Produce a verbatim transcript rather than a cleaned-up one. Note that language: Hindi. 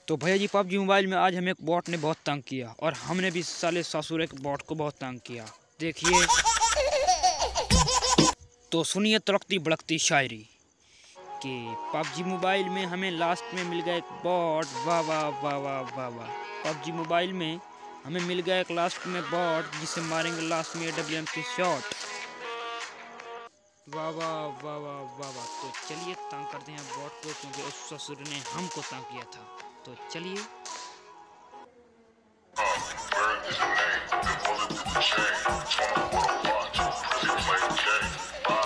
तो भैया जी पबजी मोबाइल में आज हमें एक बॉट ने बहुत तंग किया और हमने भी साले ससुर एक बॉट को बहुत तंग किया। देखिए तो सुनिए तड़कती भड़कती शायरी कि पबजी मोबाइल में हमें लास्ट में मिल गया एक बॉट। वाह वाह वाह वाह वाह वाह। पबजी मोबाइल में हमें मिल गया एक लास्ट में बॉट जिसे मारेंगे लास्ट में ए डब्ल्यू एम के शॉट। वाह वाह वाह वाह वाह वाह। तो चलिए तंग करते हैं बॉट को क्योंकि उस ससुर ने हमको तंग किया था। तो चलिए Chain, bullet through the chain, twenty-four to watch, Prezi play the game.